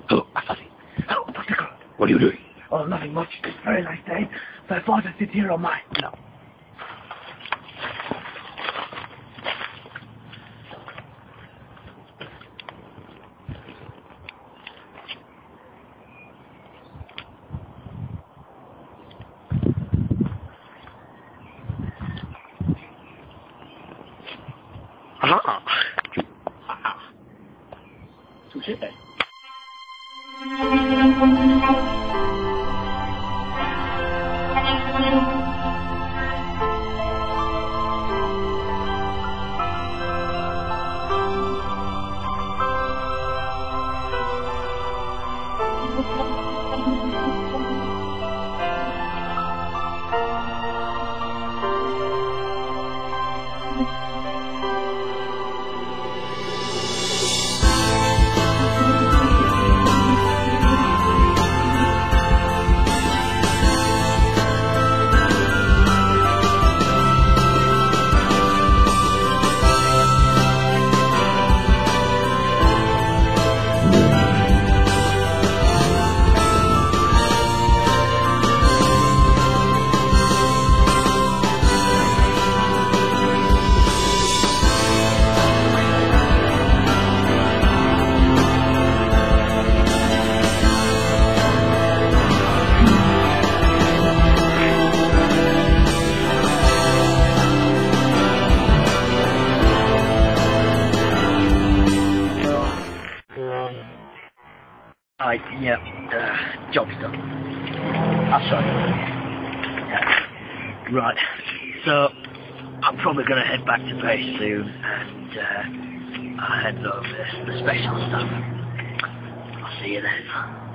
Hello, Assassin. Hello, Dr. Conrad. What are you doing? Oh, nothing much. It's a very nice day, so I thought I'd sit here on my... No. Ah. Touché. Job's done. That's right. Yeah. Right. So, I'm probably going to head back to base soon and I'll head over the special stuff. I'll see you then.